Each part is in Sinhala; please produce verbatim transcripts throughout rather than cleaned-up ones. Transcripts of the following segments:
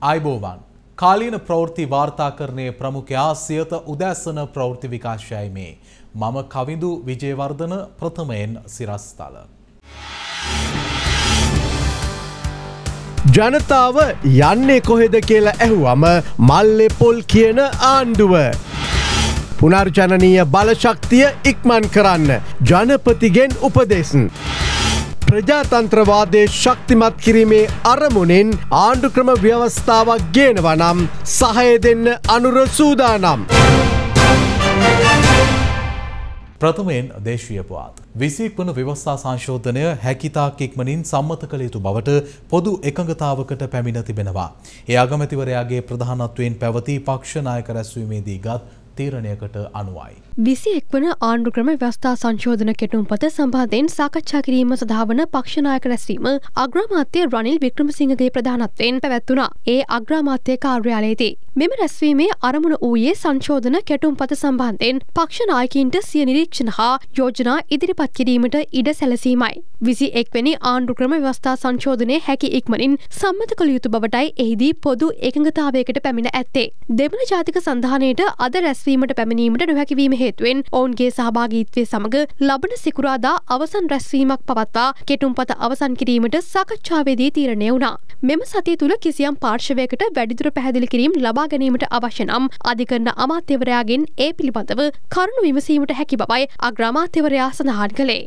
आयबोवान कालीन प्रवृत्ति वार्ताकरणे प्रमुखया सियत उदयसन प्रवृत्ति विकासයයි මේ මම කවිඳු විජේවර්ධන ප්‍රථමයෙන් සිරස්තල ජනතාව යන්නේ කොහෙද කියලා ඇහුවම මල්ලේ පොල් කියන ආණ්ඩුව පුනර්ජනනීය බලශක්තිය ඉක්මන් කරන්න ජනපතිගෙන් උපදෙස් ප්‍රජාතන්ත්‍රවාදයේ ශක්තිමත් කිරීමේ අරමුණෙන් ආණ්ඩුක්‍රම ව්‍යවස්ථාවක් ගේනවා නම් සහාය දෙන්න අනුර සූදානම්. ප්‍රථමයෙන් දේශීය පුවත්. විසික් වන ව්‍යවස්ථා සංශෝධනය හැකිතාක් ඉක්මනින් සම්මත කළ යුතු බවට පොදු එකඟතාවකට පැමිණ තිබෙනවා. ඒ අගමැතිවරයාගේ ප්‍රධානත්වයෙන් පැවති පක්ෂ නායක රැස්වීමේදී ගත් තීරණයකට අනුවයි. විසිඑක් වන ආණ්ඩුක්‍රම ව්‍යවස්ථා සංශෝධන කෙටුම්පත සම්බන්ධයෙන් සාකච්ඡා කිරීම සඳහා වන පක්ෂ නායක රැස්වීම අග්‍රාමාත්‍ය රනිල් වික්‍රමසිංහගේ ප්‍රධානත්වයෙන් පැවැත්වුණා. ඒ අග්‍රාමාත්‍ය කාර්යාලයේදී මෙම රැස්වීමේ අරමුණ වූයේ සංශෝධන කෙටුම්පත සම්බන්ධයෙන් පක්ෂ නායකයින්ට සිය නිරීක්ෂණ හා යෝජනා ඉදිරිපත් කිරීමට ඉඩ සැලසීමයි. විසිඑක් වෙනි ආණ්ඩුක්‍රම ව්‍යවස්ථා සංශෝධනයේ හැකි ඉක්මනින් සම්මත කළ යුතු බවටයි එහිදී පොදු එකඟතාවයකට පැමිණ ඇත්තේ. දෙමළ ජාතික සන්ධානයට අද රැස්වීමට පැමිණීමට නොහැකි වීම හේතුවෙන් ඔවුන්ගේ සහභාගීත්වය සමග ලබන සිකුරාදා අවසන් රැස්වීමක් පවත්වා කෙටුම්පත අවසන් කිරීමට සාකච්ඡාවේදී තීරණය වුණා. මෙම සතිය තුළ කිසියම් පාර්ශවයකට වැඩිදුර පැහැදිලි කිරීම ලබා ගැනීමට අවශ්‍ය නම් අධිකරණ අමාත්‍යවරයාගෙන් ඒ පිළිබඳව කරුණු විමසීමට හැකි බවයි අග්‍රාමාත්‍යවරයා සඳහන් කළේ.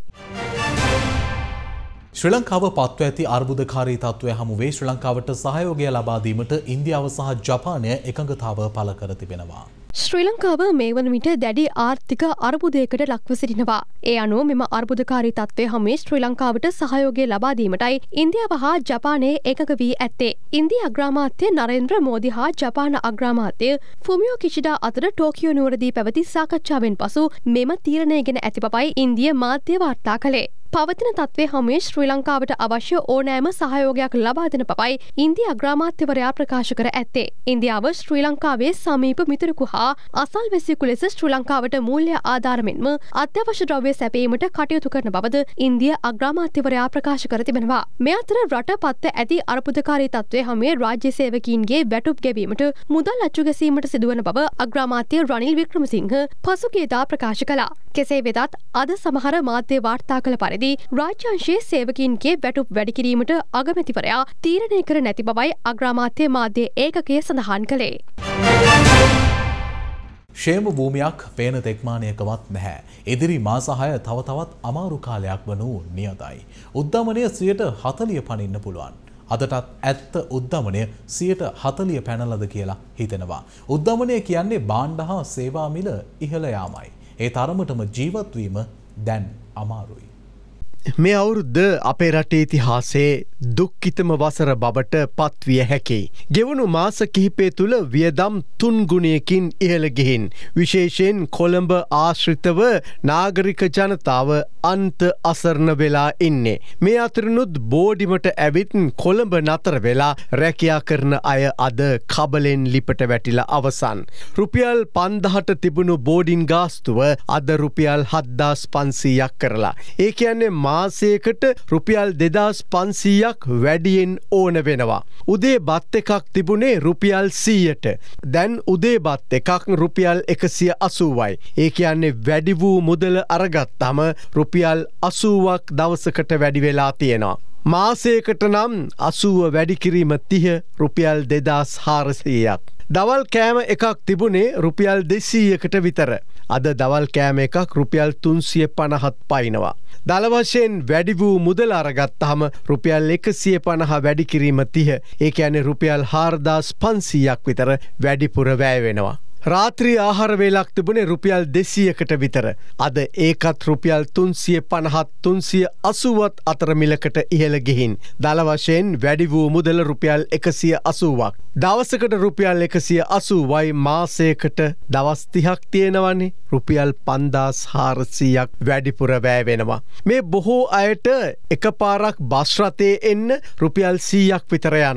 ශ්‍රී ලංකාව පත්ව ඇති අර්බුදකාරී තත්ත්වය හමුවේ ශ්‍රී ලංකාවට සහයෝගය ලබා දීමට ඉන්දියාව සහ ජපානය එකඟතාව පළ කර තිබෙනවා. ශ්‍රී ලංකාව මේ වන විට දැඩි ආර්ථික අර්බුදයකට ලක්ව සිටිනවා. ඒ අනුව මෙම අර්බුදකාරී තත්ත්වය හමුවේ ශ්‍රී ලංකාවට සහයෝගය ලබා දීමටයි ඉන්දියාව හා ජපානය එකඟ වී ඇත්තේ. ඉන්දියා අග්‍රාමාත්‍ය නරේන්ද්‍ර මෝදි හා ජපාන අග්‍රාමාත්‍ය ෆුමියෝ කිෂිඩා අතර ටෝකියෝ නුවරදී පැවති සාකච්ඡාවෙන් පසු මෙම තීරණය ගෙන ඇති බවයි ඉන්දිය මාධ්‍ය වාර්තා කළේ. පවතින තත්ත්වය හමුවේ ශ්‍රී ලංකාවට අවශ්‍ය ඕනෑම සහයෝගයක් ලබා දෙන බවයි ඉන්දියා අග්‍රාමාත්‍යවරයා ප්‍රකාශ කර ඇත්තේ. ඉන්දියාව ශ්‍රී ලංකාවේ සමීප මිතුරෙකු හා අසල්වැසියෙකු ලෙස ශ්‍රී ලංකාවට මූල්‍ය ආධාර මෙන්ම අත්‍යවශ්‍ය ද්‍රව්‍ය සැපයීමට කටයුතු කරන බවද ඉන්දියා අග්‍රාමාත්‍යවරයා ප්‍රකාශ කර තිබෙනවා. මේ අතර රට පත්ව ඇති අර්බුදකාරී තත්ත්වය හමුවේ රාජ්‍ය සේවකීන්ගේ වැටුප් ගෙවීමට මුදල් අච්චු ගැසීමට සිදුවන බව අග්‍රාමාත්‍ය රනිල් වික්‍රමසිංහ පසුගියදා ප්‍රකාශ කළා. කෙසේ වෙතත් අද සමහර මාධ්‍ය වාර්තා කළ පරිදි රාජ්‍යංශයේ සේවකීන්ගේ වැටුප් වැඩි කිරීමට අගමැතිවරයා තීරණය කර නැති බවයි අග්‍රාමාත්‍ය මාධ්‍ය ඒකකය සඳහන් කළේ. ශේම භූමියක් පේන තෙක්මානයකවත් නැහැ. ඉදිරි මාස හය තව තවත් අමාරු කාලයක් වනු නියතයි. උද්දමනය සියයට හතලිය පනින්න පුළුවන්. අදටත් ඇත්ත උද්දමනය සියයට හතලිය පැනලද කියලා හිතෙනවා. උද්දමනය කියන්නේ භාණ්ඩ හා සේවා මිල ඉහළ යාමයි. ඒ තරමටම ජීවත්වීම දැන් අමාරුයි. මේ අවුරුද්ද අපේ රටේ ඉතිහාසයේ දුක්ඛිතම වසර බවට පත්විය හැකියි. ගෙවුණු මාස කිහිපය තුළ වියදම් තුන් ගුණයකින් ඉහළ ගිහින් විශේෂයෙන් කොළඹ ආශ්‍රිතව නාගරික ජනතාව අන්ත අසරණ වෙලා ඉන්නේ. මේ අතරිනුත් බෝඩිමට ඇවිත් කොළඹ නතර වෙලා රැකියා කරන අය අද කබලෙන් ලිපට වැටිලා අවසන්. රුපියල් පන්දහට තිබුණු බෝඩින් ගාස්තුව අද රුපියල් හත්දාස් පන්සීයක් කරලා. ඒ කියන්නේ මාසයකට රුපියල් දෙදාස් පන්සීයක් වැඩියෙන් ඕන වෙනවා. උදේ බත් එකක් තිබුණේ රුපියල් සීයට. දැන් උදේ බත් එකක් රුපියල් එකසිය අසූවයි. ඒ කියන්නේ වැඩි වූ මුදල අරගත්තම රුපියල් අසූවක් දවසකට වැඩි වෙලා තියෙනවා. මාසයකට නම් අසූව වැඩි කිරීම තිහ රුපියල් දෙදාස් හාරසීයක්. දවල් කෑම එකක් තිබුණේ රුපියල් දෙසීයකට විතර. අද දවල් කෑම එකක් රුපියල් තුන්සිය පනහත් පයිනවා. දල වශයෙන් වැඩි වූ මුදල අරගත්තහම රුපියල් එකසිය පනහ වැඩි කිරීම තිහ. ඒ කියන්නේ රුපියල් හාරදාස් පන්සීයක් විතර වැඩිපුර වැය වෙනවා. රාත්‍රී ආහාර වේලක් තිබුණේ රුපියල් දෙසීයකට විතර. අද ඒකත් රුපියල් තුන්සිය පනහත් තුන්සිය අසූවත් අතර මිලකට ඉහළ ගිහින් දල වශයෙන් වැඩි වූ මුදල රුපියල් එකසිය අසූවක්. දවසකට රුපියල් එකසිය අසූවයි මාසයකට දවස් තිහක් තියෙනවනේ රුපියල් පන්දාස් හාරසීයක් වැඩිපුර වැය වෙනවා. මේ බොහෝ අයට එකපාරක් බස් රථයේ එන්න රුපියල් සීයක් විතර යනවා.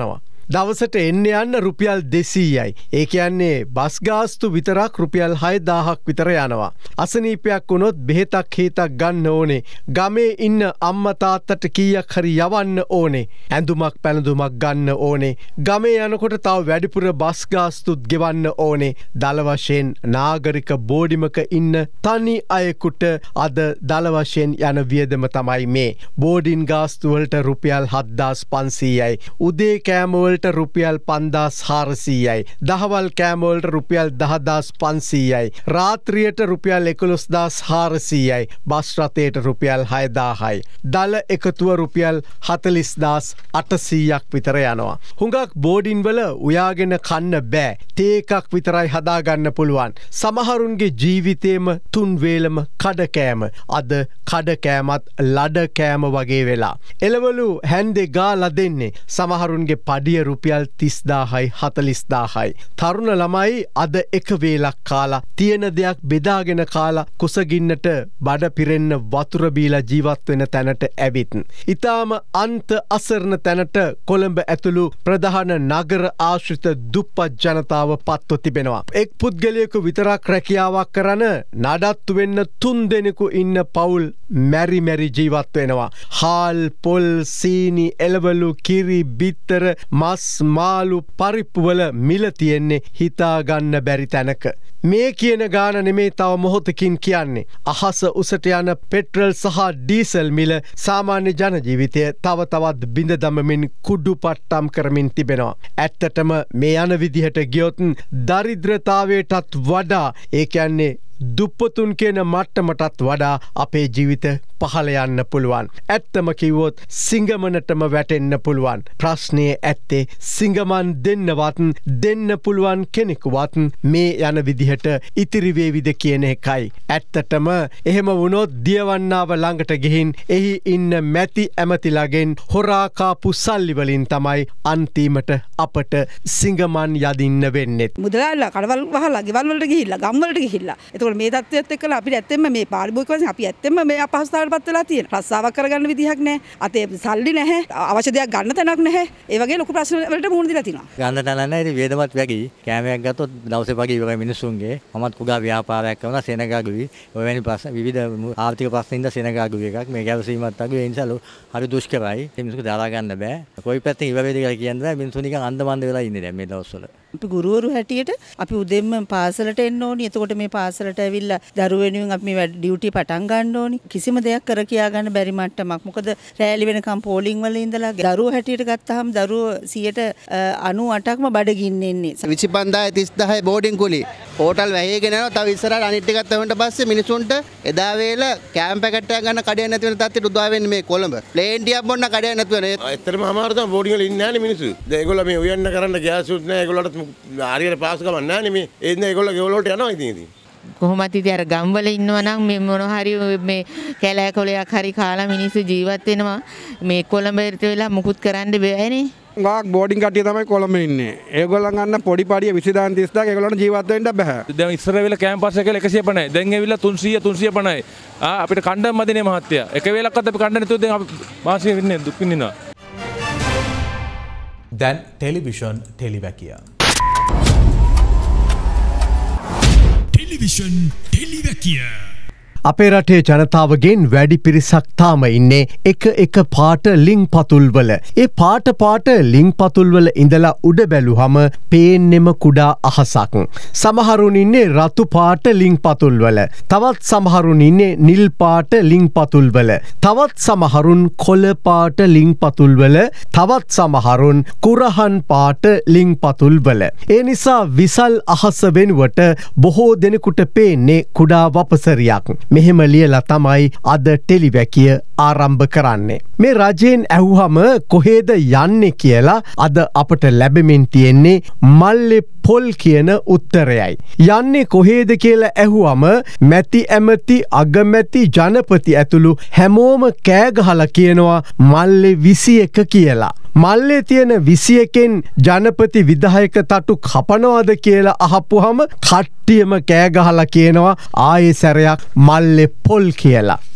දවසට එන්න යන්න රුපියල් දෙසීයයි. ඒ කියන්නේ බස් ගාස්තු විතරක් රුපියල් හයදාහක් විතර යනවා. අසනීපයක් වුණොත් බෙහෙතක් හේතක් ගන්න ඕනේ. ගමේ ඉන්න අම්මා තාත්තට කීයක් හරි යවන්න ඕනේ. ඇඳුමක් පැළඳුමක් ගන්න ඕනේ. ගමේ යනකොට තව වැඩිපුර බස් ගාස්තුත් ගෙවන්න ඕනේ. දල වශයෙන් නාගරික බෝඩිමක ඉන්න තනි අයෙකුට අද දල වශයෙන් යන වියදම තමයි මේ. බෝඩින් ගාස්තු වලට රුපියල් හත්දාස් පන්සීයයි. උදේ කෑම වලට රුපියල් පන්දාස් හාරසීයයි. දහවල් කෑම වලට රුපියල් දහදාස් පන්සීයයි. රාත්‍රියට රුපියල් එකොළොස්දාස් හාරසීයයි. බස් රථයට රුපියල් හයදාහයි. දල එකතුව රුපියල් හතලිස්දාස් අටසීයක් විතර යනවා. හුඟක් බෝඩින් වල උයාගෙන කන්න බෑ. තේ එකක් විතරයි හදාගන්න පුළුවන්. සමහරුන්ගේ ජීවිතේම තුන් වේලම කඩකෑම. අද කඩකෑමත් ලඩ කෑම වගේ වෙලා. එළවලු හැන්දේ ගාලා දෙන්නේ. සමහරුන්ගේ පඩිය රුපියල් තිස්දාහයි හතලිස්දාහයි. තරුණ ළමයි අද එක වේලක් කාලා තියෙන දෙයක් බෙදාගෙන කාලා කුසගින්නට බඩ පිරෙන්න වතුර බීලා ජීවත් වෙන තැනට ඇවිත්. ඊටාම අන්ත අසරණ තැනට කොළඹ ඇතුළු ප්‍රධාන නගර ආශ්‍රිත දුප්පත් ජනතාව පත්ව තිබෙනවා. එක් පුද්ගලයෙකු විතරක් රැකියාවක් කරන නඩත්තු වෙන්න තුන් දෙනෙකු ඉන්න පවුල් මැරි මැරි ජීවත් වෙනවා. හාල් පොල් සීනි එළවලු කිරි බිත්තර මස් මාළු පරිප්පුවල මිල තියෙන්නේ හිතා ගන්න බැරි තැනක. මේ කියන ගාන නෙමේ තව මොහොතකින් කියන්නේ. අහස උසට යන පෙට්‍රල් සහ ඩීසල් මිල සාමාන්‍ය ජන ජීවිතය තව තවත් බිඳ දමමින් කුඩු පට්ටම් කරමින් තිබෙනවා. ඇත්තටම මේ යන විදිහට ගියොත් දරිද්‍රතාවයටත් වඩා ඒ කියන්නේ දුප්පතුන් කියන මට්ටමටත් වඩා අපේ ජීවිත පහළ යන්න පුළුවන්. ඇත්තම කිව්වොත් සිංගමනටම වැටෙන්න පුළුවන්. ප්‍රශ්නය ඇත්තේ සිංගමන් දෙන්නවත් දෙන්න පුළුවන් කෙනෙකුවත් මේ යන විදිහට ඉතිරි වේවිද කියන එකයි. ඇත්තටම එහෙම වුණොත් දියවන්නාව ළඟට ගිහින් එහි ඉන්න මැති ඇමතිලාගෙන් හොරා කාපු සල්ලි වලින් තමයි අන්තිමට අපට සිංගමන් යදින්න වෙන්නේ. මුදලාලා කඩවල් වහලා ගෙවල් වලට ගිහිල්ලා ගම් වලට ගිහිල්ලා. ඒතකොට මේ තත්ත්වයත් එක්කලා අපිට ඇත්තෙන්ම මේ පාරිභෝගික වශයෙන් අපි ඇත්තෙන්ම මේ අපහසුතාවයට පත් වෙලා තියෙන. රස්සාවක් කරගන්න විදිහක් නැහැ. අතේ සල්ලි නැහැ. අවශ්‍ය දෙයක් ගන්න තැනක් නැහැ. ඒ වගේ ලොකු ප්‍රශ්න වලට මුහුණ දීලා තිනවා. ගන්න තැන නැහැ. ඉතින් වේදමත් වැගි කෑමයක් ගත්තොත් දවසේ වගේ ඉවරයි මිනිස්සුන්ගේ. මමත් කුඩා ව්‍යාපාරයක් කරනවා සෙනගාගුවි. ඔය වැනි ප්‍රශ්න විවිධ ආර්ථික ප්‍රශ්න ඉඳලා සෙනගාගුවි එකක්. මේ ගැවසීමත් අගු ඒ නිසා හරි දුෂ්කරයි. මිනිස්සුන්ට දරා ගන්න බෑ. කොයි පැත්තෙන් ඉවර වේද කියලා කියන්න බෑ. මිනිස්සු නිකන් අන්දමන්ද වෙලා ඉන්නේ දැන් මේ දවස්වල. අපි ගුරුවරු හැටියට අපි උදෙන්ම පාසලට එන්න ඕනි. එතකොට මේ පාසලට ඇවිල්ලා දරුවෝ වෙනුවෙන් අපි මේ ඩියුටි පටන් ගන්න ඕනි. කිසිම දෙයක් කර කියා ගන්න බැරි මට්ටමක්. මොකද රැලි වෙනකම් පෝලිං වල ඉඳලා දරුවෝ හැටියට ගත්තාම දරුවෝ සියයට අනූඅටක්ම බඩගින්නේ ඉන්නේ. විසි පන්දාය තිස්දාය බෝඩින් කුලි. හෝටල් වැහිගෙන යනවා. තව ඉස්සරහට අනිත් ටිකත් තවන්ට පස්සේ මිනිසුන්ට එදා වේල කෑම් පැකට් එකක් ගන්න කඩයක් නැති වෙන තත්ත්වයට උදා වෙන්නේ මේ කොළඹ. ප්ලේන් ටිකක් බොන්න කඩයක් නැති වෙන. ඇත්තටම අමාරු තමයි බෝඩින් වල ඉන්නේ නැහැ නේ මිනිස්සු. දැන් ඒගොල්ලෝ මේ උයන්න කරන්න ගෑස් උත් නැහැ. ඒගොල්ලන්ට හරියට පාස් ගමන් නැහැ නේ මේ. ඒ ඉන්නේ ඒගොල්ලෝ ගෙවල වලට යනවා ඉතින් ඉතින්. කොහොමත් ඉතින් අර ගම්වල ඉන්නවා නම් මේ මොන හරි මේ කැලෑ කොලයක් හරි කාලා මිනිස්සු ජීවත් වෙනවා. මේ කොළඹට වෙලා මුකුත් කරන්න බෑනේ. ගාක් බෝඩින් කට්ටිය තමයි කොළඹ ඉන්නේ. ඒගොල්ලන් ගන්න පොඩි පඩිය විසිදාන් තිස්දාක ඒගොල්ලන්ට ජීවත් වෙන්න බෑ. දැන් ඉස්සර වෙල කැම්පස් එකේ එකසිය පනහයි. දැන් ඇවිල්ලා තුන්සීය තුන්සීය පනහයි. ආ අපිට කණ්ඩායම් මැදනේ මහත්තයා. එක වෙලක්වත් අපි කණ්ඩායම් නැතුව දැන් අපි මාසික වෙන්නේ දුක් විඳිනවා. දැන් ටෙලිවිෂන් ටෙලිවැකිය. ටෙලිවිෂන් ටෙලිවැකිය. අපේ රටේ ජනතාවගෙන් වැඩි පිරිසක් තාම ඉන්නේ එක එක පාට ලිං පතුල්වල. ඒ පාට පාට ලිං පතුල්වල ඉඳලා උඩ බැලුවම පේන්නෙම කුඩා අහසක්. සමහරුන් ඉන්නේ රතු පාට ලිං පතුල්වල. තවත් සමහරුන් ඉන්නේ නිල් පාට ලිං පතුල්වල. තවත් සමහරුන් කොළ පාට ලිං පතුල්වල. තවත් සමහරුන් කුරහන් පාට ලිං පතුල්වල. ඒ නිසා විසල් අහස වෙනුවට බොහෝ දෙනෙකුට පේන්නේ කුඩා වපසරියක්. මෙහෙම ලියලා තමයි අද ටෙලිවැකිය ආරම්භ කරන්නේ. මේ රජයෙන් ඇහුවම කොහෙද යන්නේ කියලා අද අපට ලැබෙමින් තියෙන්නේ මල්ලේ පොල් කියන උත්තරයයි. යන්නේ කොහේද කියලා ඇහුවම මැති ඇමති අගමැති ජනපති ඇතුළු හැමෝම කෑ ගහලා කියනවා මල්ලේ විසි එක කියලා. මල්ලේ තියෙන විසි එකෙන් ජනපති විධායක තටු කපනවද කියලා අහපුවම කට්ටියම කෑ ගහලා කියනවා ආයේ සැරයක් මල්ලේ පොල් කියලා.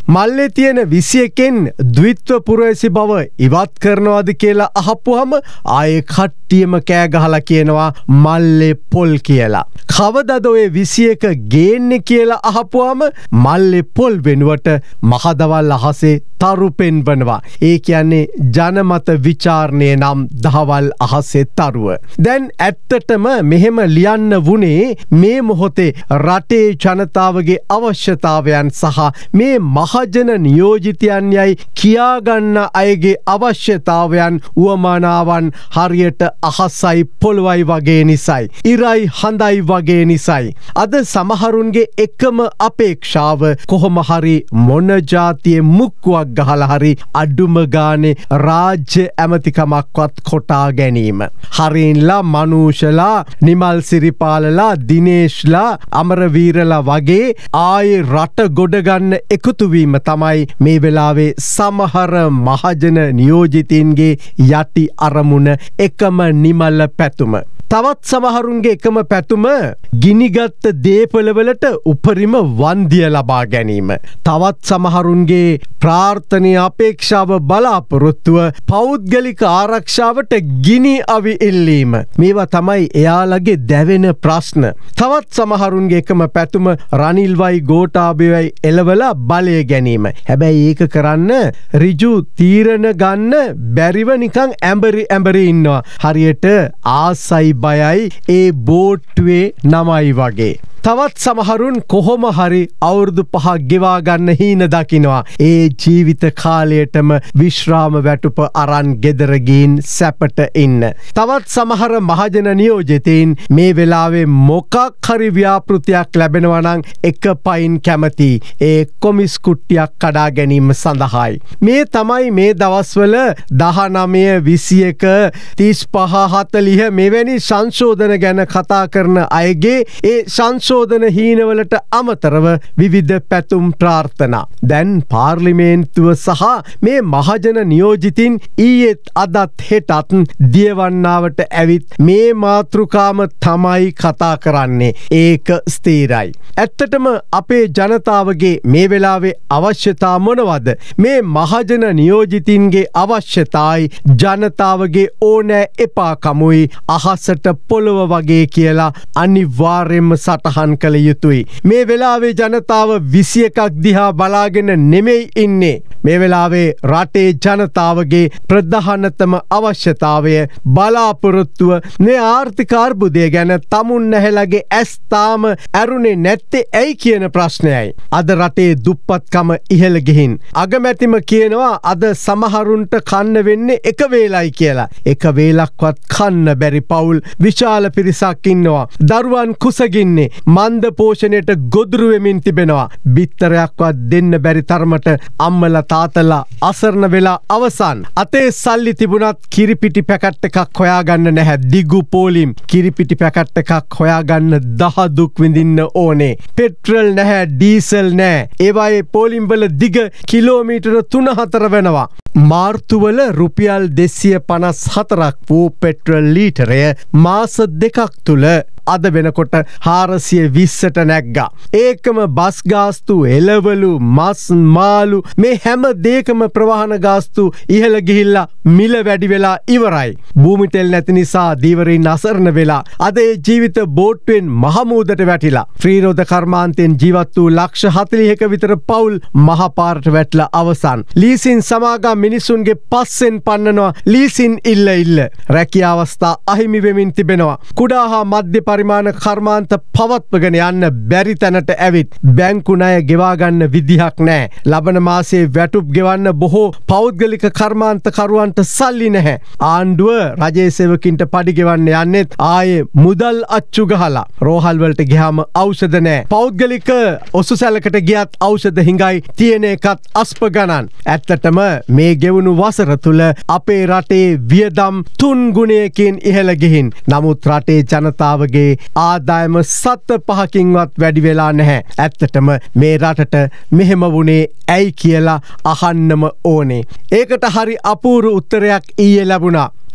මල්ලේ තියෙන විසියකෙන් ද්විත්ව පුරවැසි බව ඉවත් කරනවාද කියලා අහපුවම ආයේ කට්ටියම කෑ ගහලා කියනවා මල්ලේ පොල් කියලා. කවදද ඔය විසියක ගේන්නේ කියලා අහපුවම මල්ලේ පොල් වෙනුවට මහදවල් අහසේ තරු පෙන්වනවා. ඒ කියන්නේ ජනමත විචාරණය නම් දහවල් අහසේ තරුව. දැන් ඇත්තටම මෙහෙම ලියන්න වුණේ මේ මොහොතේ රටේ ජනතාවගේ අවශ්‍යතාවයන් සහ මේ මහජන නියෝජිතයන් යයි කියාගන්න අයගේ අවශ්‍යතාවයන් උවමනාවන් හරියට අහසයි පොළොවයි වගේ නිසයි. ඉරයි හඳයි වගේ නිසයි. අද සමහරුන්ගේ එකම අපේක්ෂාව කොහොම හරි මොන ජාතියේ මුක්කුවක් ගහලා හරි අඩුම ගානේ රාජ්‍ය ඇමතිකමක්වත් කොටා ගැනීම. හරින්ලා මනූෂලා නිමල් සිරිපාලලා දිනේශ්ලා අමරවීරලා වගේ ආයේ රට ගොඩගන්න එකතුවීම තමයි මේ වෙලාවේ සමහර මහජන නියෝජිතින්ගේ යටි අරමුණ එකම නිමල පැතුම. තවත් සමහරුන්ගේ එකම පැතුම ගිනිගත්ත දේපළවලට උපරිම වන්දිය ලබා ගැනීම. තවත් සමහරුන්ගේ ප්‍රාර්ථනීය අපේක්ෂාව බලාපොරොත්තුව පෞද්ගලික ආරක්ෂාවට ගිනි අවි ඉල්ලීම. මේවා තමයි එයාලගේ දැවෙන ප්‍රශ්න. තවත් සමහරුන්ගේ එකම පැතුම රනිල්වයි ගෝඨාභයයි එළවලා බලය ගැනීම. හැබැයි ඒක කරන්න ඍජු තීරණ ගන්න බැරිව නිකන් ඇඹරි ඇඹරි ඉන්නවා. හරියට ආසයි බයයි ඒ බෝට්ටුවේ නමයි වගේ. තවත් සමහරුන් කොහොම හරි අවුරුදු පහක් ගෙවා ගන්න හීන දකිනවා. ඒ ජීවිත කාලයටම විශ්‍රාම වැටුප අරන් ගෙදර ගින් සැපට ඉන්න. තවත් සමහර මහජන නියෝජිතයින් මේ වෙලාවේ මොකක් හරි ව්‍යාපෘතියක් ලැබෙනවා නම් එක පයින් කැමති. ඒ කොමිස් කුට්ටියක් කඩා ගැනීම සඳහායි. මේ තමයි මේ දවස්වල දහනවය විසියක තිස් පහ හතලිහ මෙවැනි සංශෝධන ගැන කතා කරන අයගේ ඒ සංශෝධන සෝදන හීනවලට අමතරව විවිධ පැතුම් ප්‍රාර්ථනා. දැන් පාර්ලිමේන්තුව සහ මේ මහජන නියෝජිතින් ඊයේත් අදත් හෙටත් දියවන්නාවට ඇවිත් මේ මාතෘකාම තමයි කතා කරන්නේ. ඒක ස්ථීරයි. ඇත්තටම අපේ ජනතාවගේ මේ වෙලාවේ අවශ්‍යතා මොනවද? මේ මහජන නියෝජිතින්ගේ අවශ්‍යතායි ජනතාවගේ ඕනෑ එපාකමුයි අහසට පොළොව වගේ කියලා අනිවාර්යෙන්ම සටහන් කළ යුතුයි. මේ වෙලාවේ ජනතාව විසි එකක් දිහා බලාගෙන නෙමෙයි ඉන්නේ. මේ වෙලාවේ රටේ ජනතාවගේ ප්‍රධානතම අවශ්‍යතාවය බලාපොරොත්තුව මේ ආර්ථික අර්බුදය ගැන තමුන් නැහැලගේ ඇස් තාම ඇරුණේ නැත්තේ ඇයි කියන ප්‍රශ්නයයි. අද රටේ දුප්පත්කම ඉහළ ගිහින් අගමැතිම කියනවා අද සමහරුන්ට කන්න වෙන්නේ එක වේලයි කියලා. එක වේලක්වත් කන්න බැරි පවුල් විශාල පිරිසක් ඉන්නවා. දරුවන් කුසගින්නේ මන්ද පෝෂණයට ගොදුරු වෙමින් තිබෙනවා. බිත්තරයක්වත් දෙන්න බැරි තරමට අම්මලා තාත්තලා අසරණ වෙලා අවසන්. අතේ සල්ලි තිබුණත් කිරිපිටි පැකට් එකක් හොයාගන්න නැහැ. දිගු පෝලිම් කිරිපිටි පැකට් එකක් හොයාගන්න දහ දුක් විඳින්න ඕනේ. පෙට්‍රල් නැහැ, ඩීසල් නැහැ. ඒවායේ පෝලිම් වල දිග කිලෝමීටර තුන හතර වෙනවා. මාර්තුවල රුපියල් දෙසිය පනස් හතරක් වූ පෙට්‍රල් ලීටරය මාස දෙකක් තුළ අද වෙනකොට හාරසිය විස්සට නැග්ගා. ඒකම බස් ගාස්තු, එළවලු, මස්, මාළු මේ හැම දේකම ප්‍රවාහන ගාස්තු ඉහළ ගිහිල්ලා මිල වැඩි වෙලා ඉවරයි. භූමි තෙල් නැති නිසා දීවරින් අසරණ වෙලා අද ඒ ජීවිත බෝට්ටුවෙන් මහමූදට වැටිලා. ත්‍රිරෝධ කර්මාන්තයෙන් ජීවත් වූ ලක්ෂ හතළිහක විතර පවුල් මහපාරට වැටලා අවසන්. ලීසින් සමාගම් මිනිසුන්ගේ පස්සෙන් පන්නනවා ලීසින් ඉල්ල ඉල්ල. රැකියා අවස්ථා අහිමි වෙමින් තිබෙනවා. කුඩා හා මධ්‍ය පරිමාණ කර්මාන්ත පවත්වගෙන යන්න බැරි තැනට ඇවිත් බැංකු ණය ගෙවා ගන්න විදිහක් නැහැ. ලබන මාසයේ වැටුප් ගෙවන්න බොහෝ පෞද්ගලික කර්මාන්ත කරුවන්ට සල්ලි නැහැ. ආණ්ඩුව රජයේ සේවකින්ට පඩි ගෙවන්න යන්නෙත් ආයේ මුදල් අච්චු ගහලා. රෝහල් වලට ගියාම ඖෂධ නැහැ. පෞද්ගලික ඔසුසැලකට ගියත් ඖෂධ හිඟයි, තියෙන එකත් අස්ප ගණන්. ඇත්තටම මේ ගෙවුණු වසර තුල අපේ රටේ වියදම් තුන් ගුණයකින් ඉහළ ගිහින්. නමුත් රටේ ජනතාවගේ ආදායම සත පහකින්වත් වැඩි වෙලා නැහැ. ඇත්තටම මේ රටට මෙහෙම වුණේ ඇයි කියලා අහන්නම ඕනේ. ඒකට හරි අපූර්ව උත්තරයක් ඊයේ ලැබුණා.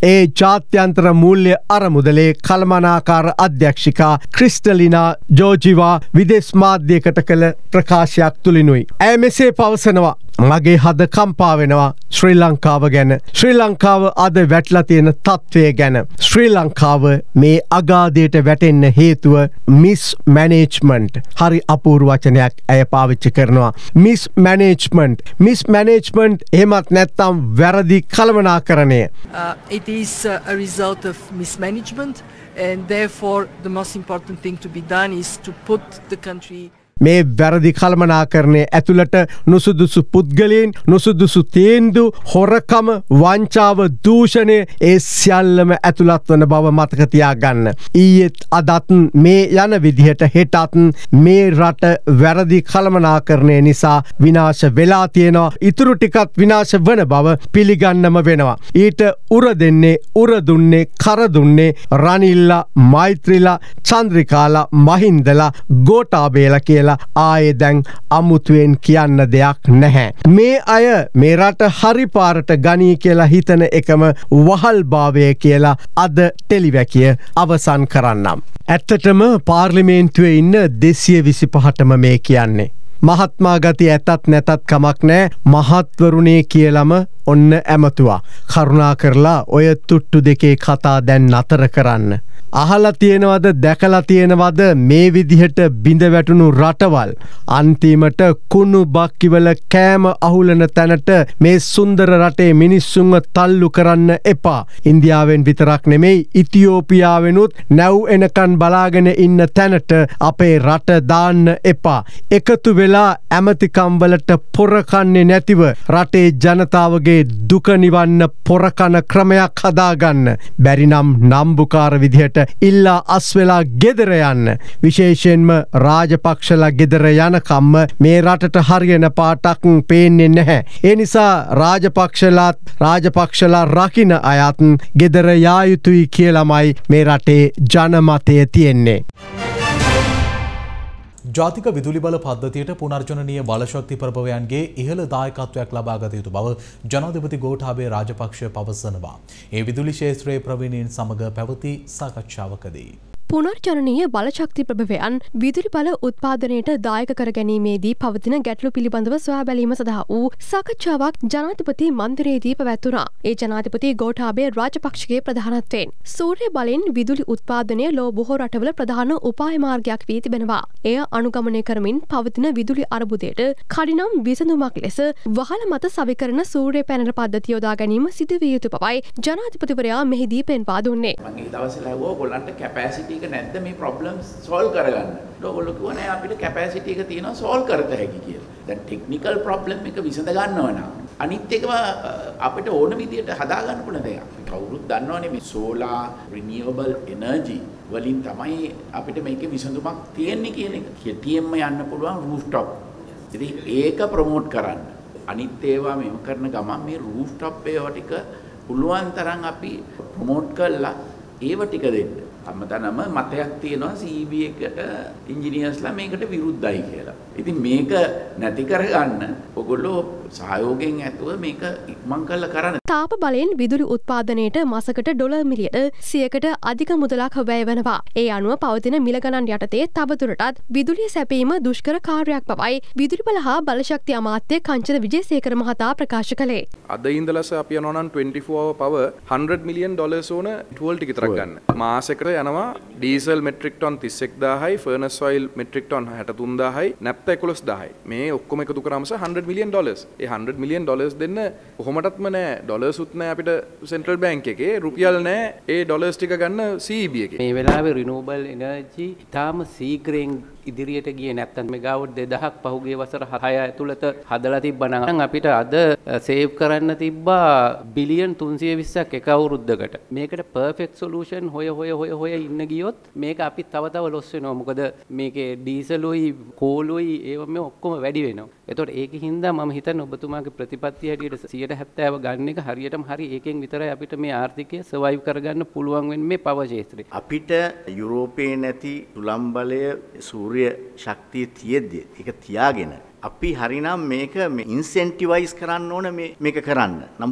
ඒ ජාත්‍යන්තර මූල්‍ය අරමුදලේ කළමනාකාර අධ්‍යක්ෂිකා ක්‍රිස්ටලිනා ජෝජිවා විදේශ මාධ්‍යයකට කළ ප්‍රකාශයක් තුළිනුයි. ඇය මෙසේ පවසනවා. මගේ හද කම්පා වෙනවා ශ්‍රී ලංකාව ගැන. ශ්‍රී ලංකාව අද වැටලා තියෙන තත්ත්වය ගැන. ශ්‍රී ලංකාව මේ අගාධයට වැටෙන්න හේතුව මිස් මැනේජ්මන්ට්. හරි අපූර්ව වචනයක් ඇය පාවිච්චි කරනවා. Miss management. මිස් මැනේජ්මන්ට් එහෙමත් නැත්නම් වැරදි කළමනාකරණය. Uh, it is uh, a result of mismanagement, and therefore the most important thing to be done is to put the country. මේ වැරදි කළමනාකරණය ඇතුළට නුසුදුසු පුද්ගලයන් නුසුදුසු තේන්දු හොරකම වංචාව දූෂණය ඒ සියල්ලම ඇතුළත් වන බව මතක තියාගන්න. ඊයේත් අදත් මේ යන විදිහට හෙටත් මේ රට වැරදි කළමනාකරණය නිසා විනාශ වෙලා තියෙනවා. ඉතුරු ටිකත් විනාශ වන බව පිළිගන්නම වෙනවා. ඊට උර දෙන්නේ උර දුන්නේ කර දුන්නේ රනිල්ලා මෛත්‍රීලා චන්ද්‍රිකාලා මහින්දලා ගෝඨාභයලා කියලා ආයේ දැන් අමුතුවෙන් කියන්න දෙයක් නැහැ. මේ අය මේ රට හරි පාරට ගනී කියලා හිතන එකම වහල්භාවය කියලා අද ටෙලිවැකිය අවසන් කරන්නම්. ඇත්තටම පාර්ලිමේන්තුවේ ඉන්න දෙසිය විසිපහටම මේ කියන්නේ. මහත්මා ගති ඇතත් නැතත් කමක් නෑ මහත්වරුණේ කියලම ඔන්න ඇමතුවා. කරුණා කරලා ඔය තුට්ටු දෙකේ කතා දැන් නතර කරන්න. අහලා තියෙනවද දැකලා තියෙනවද මේ විදිහට බිඳ වැටුණු රටවල් අන්තිමට කුණු බක්කිවල කෑම අහුලන තැනට මේ සුන්දර රටේ මිනිස්සුන්ව තල්ලු කරන්න එපා. ඉන්දියාවෙන් විතරක් නෙමෙයි ඉතියෝපියාවෙනුත් නැව් එනකන් බලාගෙන ඉන්න තැනට අපේ රට දාන්න එපා. එකතු වෙලා ඇමතිකම් වලට පොරකන්නේ නැතිව රටේ ජනතාවගේ දුක නිවන්න පොරකන ක්‍රමයක් හදාගන්න. බැරි නම් නම්බුකාර විදිහට ඉල්ලා අස්වෙලා ගෙදර යන්න. විශේෂයෙන්ම රාජපක්ෂලා ගෙදර යනකම්ම මේ රටට හරියන පාටක් පේන්නේ නැහැ. ඒ නිසා රාජපක්ෂලාත් රාජපක්ෂලා රකින්න අයත් ගෙදර යා යුතුයි කියලාමයි මේ රටේ ජනමතය තියෙන්නේ. ජාතික විදුලි බල පද්ධතියට පුනර්ජනනීය බලශක්ති ප්‍රභවයන්ගේ ඉහළ දායකත්වයක් ලබා ගත යුතු බව ජනාධිපති ගෝඨාභය රාජපක්ෂ පවසනවා. ඒ විදුලි ක්ෂේත්‍රයේ ප්‍රවීණයින් සමග පැවති සාකච්ඡාවකදී පුනර්ජනනීය බලශක්ති ප්‍රභවයන් විදුලි බල උත්පාදනයට දායක කර ගැනීමේදී පවතින ගැටලු පිළිබඳව සොයා බැලීම සඳහා වූ සාකච්ඡාවක් ජනාධිපති මන්දිරයේදී පැවැත්වුණා. ඒ ජනාධිපති ගෝඨාභය රාජපක්ෂගේ ප්‍රධානත්වයෙන් සූර්ය බලෙන් විදුලි උත්පාදනය ලෝ බොහෝ රටවල ප්‍රධාන උපාය මාර්ගයක් වී තිබෙනවා. එය අනුගමනය කරමින් පවතින විදුලි අර්බුදයට කඩිනම් විසඳුමක් ලෙස වහල මත සවිකරන සූර්ය පැනල පද්ධතිය යොදා ගැනීම සිදු විය යුතු බවයි ජනාධිපතිවරයා මෙහිදී පෙන්වා දුන්නේ. මම ඒ දවස්වල ඇහුවා ඔයගොල්ලන්ට කැපැසිටි එක නැද්ද මේ ප්‍රොබ්ලම්ස් සෝල්ව් කරගන්න. ඔයගොල්ලෝ කිව්වා නෑ අපිට කැපැසිටි එක තියෙනවා සෝල්ව් කරත හැකි කියලා. දැන් ටෙක්නිකල් ප්‍රොබ්ලම් එක විසඳ ගන්නව නම් අනිත් එකම අපිට ඕන විදියට හදා ගන්න පුළුවන් දෙයක්. කවුරුත් දන්නවනේ මේ සෝලාර් රිනියුවබල් එනර්ජි වලින් තමයි අපිට මේකේ විසඳුමක් තියෙන්නේ කියන එක. කෙටියෙන්ම යන්න පුළුවන් රූෆ්ටොප්. ඉතින් ඒක ප්‍රොමෝට් කරන්න. අනිත් ඒවා මෙහෙම කරන ගමන් මේ රූෆ්ටොප් ඒවා ටික පුළුවන් තරම් අපි ප්‍රොමෝට් කරලා ඒව ටික දෙන්න. අමතනම මතයක් තියෙනවා සී බී එකට ඉංජිනේර්ස්ලා මේකට විරුද්ධයි කියලා. ඉතින් මේක නැති කරගන්න ඔයගොල්ලෝ සහයෝගයෙන් ඇතුව මේක ඉක්මන් කරලා කරන්න. තාප බලයෙන් විදුලි උත්පාදනයට මාසකට ඩොලර් මිලියන සියයකට අධික මුදලක් වැය වෙනවා. ඒ අනුව පවතින මිල ගණන් යටතේ තවදුරටත් විදුලිය සැපීම දුෂ්කර කාර්යයක් බවයි විදුලි බල හා බලශක්ති අමාත්‍ය කංචන විජේසේකර මහතා ප්‍රකාශ කළේ. අද ඉඳලා අපි යනවා නම් twenty four hour power one hundred million dollars ඕන ටුවල් ටික විතරක් ගන්න. මාසෙකට යනවා ඩීසල් මෙට්‍රික් ටන් තිස් එක් දාහයි ෆර්නස් ඔයිල් මෙට්‍රික් ටන් හැට තුන් දාහයි නැප්ත එකොළොස් දාහයි. මේ ඔක්කොම එකතු කරාම one hundred million dollars. ඒ one hundred million dollars දෙන්න කොහොමඩත්ම නෑ ඩොලර්ස් උත් නෑ අපිට සෙන්ට්‍රල් බැංක් එකේ රුපියල් නෑ ඒ ඩොලර්ස් ටික ගන්න සී ඊ බී එකේ. මේ වෙලාවේ රිනූවබල් එනර්ජි තාම සීග්‍රයෙන් ඉදිරියට ගියේ නැත්තම් මෙගාවොට් දෙදහක් පහුගිය වසර හය ඇතුළත හදලා තිබ්බා නම් අපිට අද සේව් කරන්න තිබ්බා බිලියන් තුන්සිය විස්සක් එක අවුරුද්දකට. මේකට පර්ෆෙක්ට් සොලියුෂන් හොය හොය හොය හොය ඉන්න ගියොත් මේක අපි තව තව ලොස් වෙනවා. මොකද මේකේ ඩීසලුයි කෝලුයි ඒව මේ ඔක්කොම වැඩි වෙනවා. එතකොට ඒකෙන් හින්දා මම හිතන්නේ ඔබතුමාගේ ප්‍රතිපත්තිය හැටියට සියයට හැත්තෑව ගන්න එක හරියටම හරි. ඒකෙන් විතරයි අපිට මේ ආර්ථිකය සර්වයිව් කරගන්න පුළුවන් වෙන්නේ මේ පවර් ක්ෂේත්‍රේ. අපිට යුරෝපයේ නැති තුලම් බලය සූර්ය ශක්තිය තියෙද්දි ඒක තියාගෙන අපි හරිනම් මේක ඉන්සෙන්ටිවයිස් කරන්න ඕන මේ මේක කරන්න. නමුත්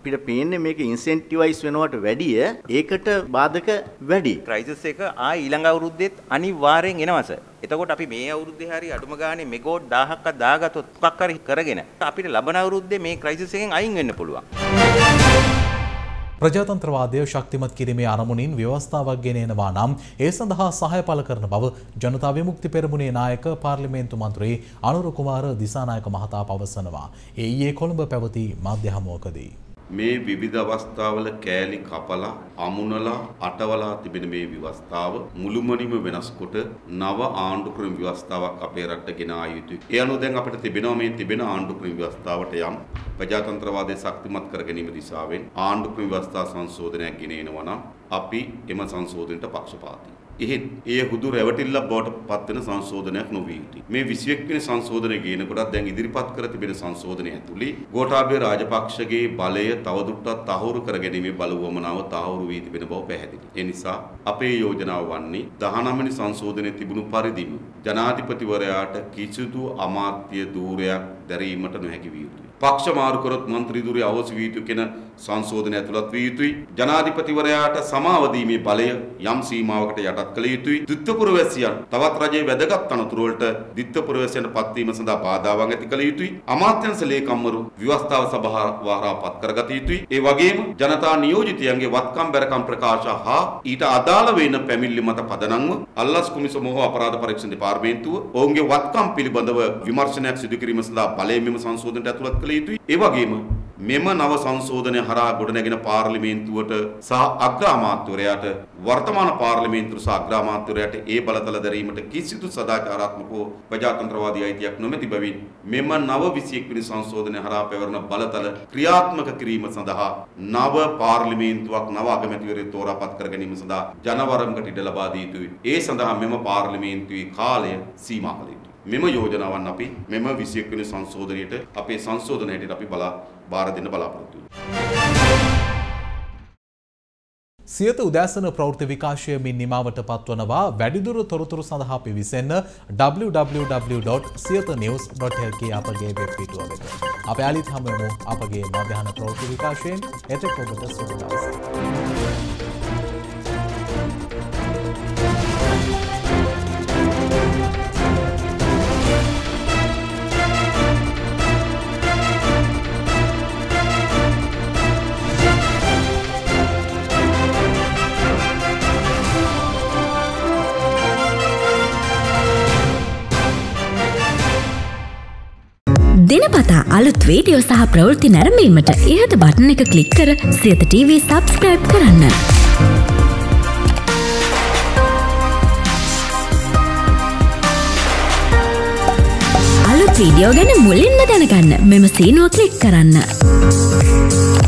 අපිට පේන්නේ මේක ඉන්සෙන්ටිවයිස් වෙනවට වැඩිය ඒකට බාධක වැඩි. ක්‍රයිසිස් එක ආ ඊළඟ අවුරුද්දෙත් අනිවාර්යෙන් එනවස. එතකොට අපි මේ අවුරුද්දේ හරි අඩුම ගානේ මෙගෝඩ් දහයක්වත් දාගත්තොත් මොකක් හරි කරගෙන අපිට ලබන අවුරුද්දේ මේ ක්‍රයිසිස් එකෙන් අයින් වෙන්න පුළුවන්. ප්‍රජාතන්ත්‍රවාදය ශක්තිමත් කිරීමේ අරමුණින් ව්‍යවස්ථාවක් ගෙන එනවා නම් ඒ සඳහා සහාය පළ කරන බව ජනතා විමුක්ති පෙරමුණේ නායක පාර්ලිමේන්තු මන්ත්‍රී අනුර කුමාර දිසානායක මහතා පවසනවා. ඒ ඊයේ කොළඹ පැවති මාධ්‍ය හමුවකදී මේ විවිධ අවස්ථාවල කෑලි කපලා අමුණලා අටවලා තිබෙන මේ ව්‍යවස්ථාව මුළුමනින්ම වෙනස් කොට නව ආණ්ඩු ක්‍රම ව්‍යවස්ථාවක් අපේ රටට ගෙන ආ යුතුයි. ඒ අනුව දැන් අපිට තිබෙනවා මේ තිබෙන ආණ්ඩු ක්‍රම ව්‍යවස්ථාවට යම් ප්‍රජාතන්ත්‍රවාදය ශක්තිමත් කර ගැනීම දිශාවෙන් ආණ්ඩු ක්‍රම ව්‍යවස්ථා සංශෝධනයක් ගෙන එනවා නම් අපි එම සංශෝධනයට පක්ෂපාතී. එහෙත් ඒ හුදු රැවටිල්ලක් බවට පත් වෙන සංශෝධනයක් නොවිය යුතුයි. මේ විසිඑක් වෙනි සංශෝධනය ගේනකොට දැන් ඉදිරිපත් කර තිබෙන සංශෝධනය ඇතුළේ ගෝඨාභය රාජපක්ෂගේ බලය තවදුරටත් තහවුරු කර ගැනීමේ බලවමනාව තහවුරු වී තිබෙන බව පැහැදිලි. ඒ නිසා අපේ යෝජනාව වන්නේ දහනවය වෙනි සංශෝධනයේ තිබුණු පරිදිම ජනාධිපතිවරයාට කිසිදු අමාත්‍ය ධූරයක් දැරීමට නොහැකි විය යුතුයි. පක්ෂ මාරු කරොත් මන්ත්‍රී ධූරය අවශ්‍ය විය යුතු කෙන සංශෝධනය ඇතුළත් විය යුතුයි. ජනාධිපතිවරයාට සමාව දීමේ බලය යම් සීමාවකට යටත් කළ යුතුයි. ද්විත්ව පුරවැසියන් තවත් රජයේ වැදගත් අනතුරු වලට ද්විත්ව පුරවැසියන්ට පත්වීම සඳහා බාධාවක් ඇති කළ යුතුයි. අමාත්‍යංශ ලේකම්වරු ව්‍යවස්ථාව සභාව වහරා පත් කරගත යුතුයි. ඒ වගේම ජනතා නියෝජිතයන්ගේ වත්කම් බැරකම් ප්‍රකාශ හා ඊට අදාළ වෙන පැමිණිලි මත පදනම්ව අල්ලස් කොමිසම හෝ අපරාධ පරීක්ෂණ දෙපාර්තමේන්තුව ඔවුන්ගේ වත්කම් පිළිබඳව විමර්ශනයක් සිදු කිරීම සඳහා බලය මෙම සංශෝධනයට ඇතුළත් කළ යුතුයි. ඒ වගේම මෙම නව සංශෝධනය හරහා ගොඩනැගෙන පාර්ලිමේන්තුවට සහ අග්‍ර අමාත්‍යවරයාට වර්තමාන පාර්ලිමේන්තුව සහ අග්‍ර අමාත්‍යවරයාට ඒ බලතල දැරීමට කිසිදු සදාචාරාත්මක ප්‍රජාතන්ත්‍රවාදී අයිතියක් නොමැති බැවින් මෙම නව විසිඑක් වෙනි සංශෝධනය හරහා පැවරෙන බලතල ක්‍රියාත්මක කිරීම සඳහා නව පාර්ලිමේන්තුවක් නව අගමැතිවරයෙක් තෝරාපත් කර ගැනීම සඳහා ජනවරමකට ඉඩ ලබා දී යුතුයි. ඒ සඳහා මෙම පාර්ලිමේන්තුවේ කාලය සීමා කළ යුතුයි. මෙම යෝජනාවන් අපි මෙම විසිඑක් වෙනි සංශෝධනයේට අපේ සංශෝධනයට අපි බලා බාර දෙන්න බලාපොරොත්තු වෙනවා. සියත උදෑසන ප්‍රවෘත්ති විකාශයමින් නිමාවට පත්වනවා. වැඩිදුර තොරතුරු සඳහා පිවිසෙන්න w w w dot siyatha news dot l k අපගේ වෙබ් පිටුව වෙත. අප යාලිත් හමුවෙමු අපගේ මධ්‍යහන ප්‍රවෘත්ති විකාශයෙන්. එතෙක් ඔබට සුබ දවසක්. දිනපතා අලුත් වීඩියෝ සහ ප්‍රවෘත්ති නැරඹීමට ඉහත බටන් එක ක්ලික් කර සියත ටීවී සබ්ස්ක්‍රයිබ් කරන්න. අලුත් වීඩියෝ ගැන මුලින්ම දැනගන්න මෙම සීනුව ක්ලික් කරන්න.